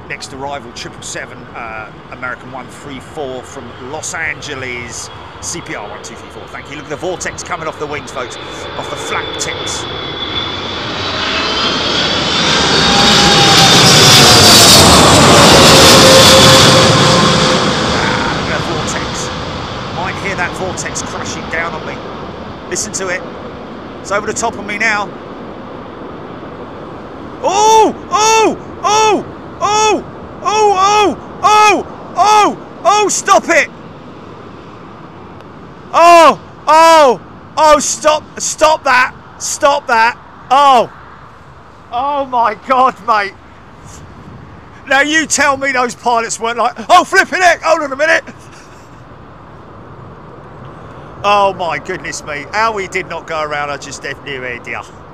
Next arrival, 777, American 134 from Los Angeles, CPR 1234. Thank you. Look at the vortex coming off the wings, folks, off the flap tips. Look at that vortex. Might hear that vortex crashing down on me. Listen to it. It's over the top of me now. Oh! Oh! Oh! Oh! Oh! Oh! Oh! Oh! Oh! Stop it! Oh! Oh! Oh! Stop! Stop that! Stop that! Oh! Oh my God, mate! Now you tell me those pilots weren't like, oh, flipping it! Hold on a minute! Oh my goodness me! How we did not go around, I just have no idea.